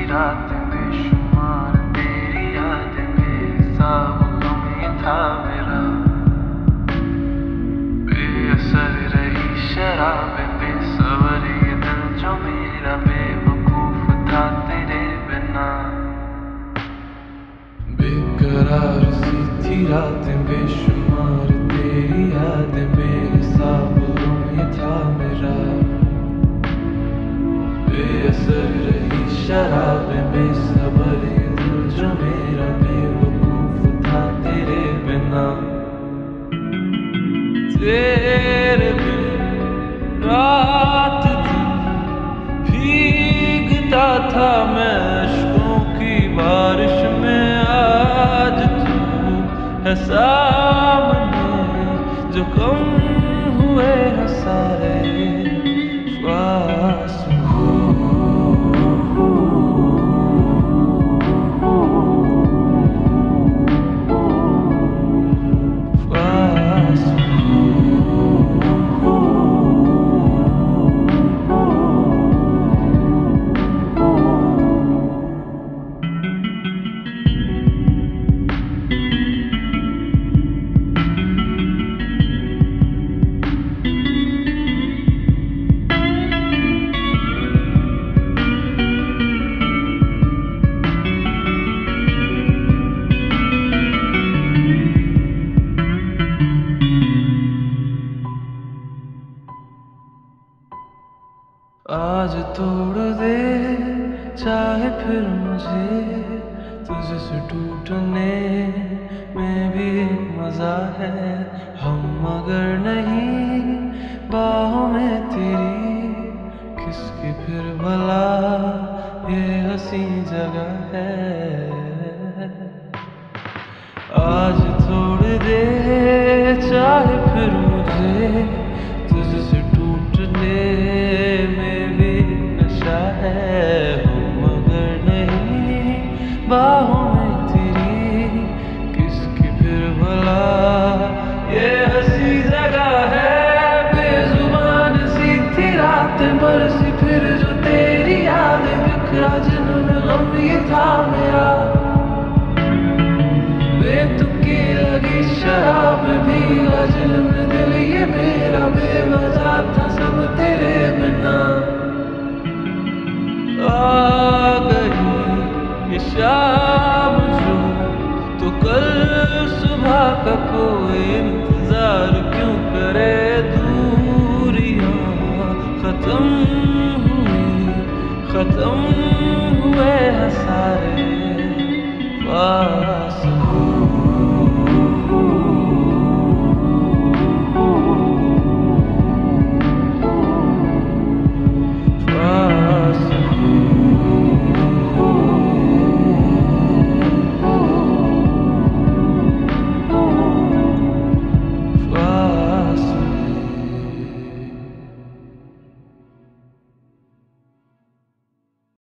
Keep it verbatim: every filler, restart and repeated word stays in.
रातें बेशुमार तेरी यादें बेहिसाब गम ये था मेरा। बेअसर रही शराबें बेसबर ये दिल जो मेरा बेवकूफ था तेरे बिना। बेकरार सी थी रातें बेशुमार तेरी यादें बेहिसाब गम ये था मेरा। बेअसर रही शराबें बेसबर ये दिल जो मेरा बेवकूफ था तेरे बिना। तेरे बिन रात दिन भीगता था मैं अश्कों की बारिश में। आज तू है सामने जो कम हुए हैं सारे ख्वास। आज तोड़ दे चाहे फिर मुझे तुझसे टूटने में भी मजा है। हम मगर नहीं बाहों में तेरी किसकी फिर भला ये हंसी जगह है। आज तोड़ दे चाहे फिर मुझे तुझसे टूटने में भी नशा है। हम मगर नहीं बाहों में तेरी किसकी फिर भला ये हंसी जगह है। बेजुबान सी थी रातें बरसी फिर जो तेरी यादें बिखरा जिनमें गम ये था मेरा। बेतुकी लगी शराब भी गजल में दिल ये मेरा बेवजह था सब तेरे बिना। आ गई ये शाम जो तो कल सुबह का कोई इंतजार क्यों करे। दूरियां खत्म हुई खत्म हुए हैं सारे ख्वास।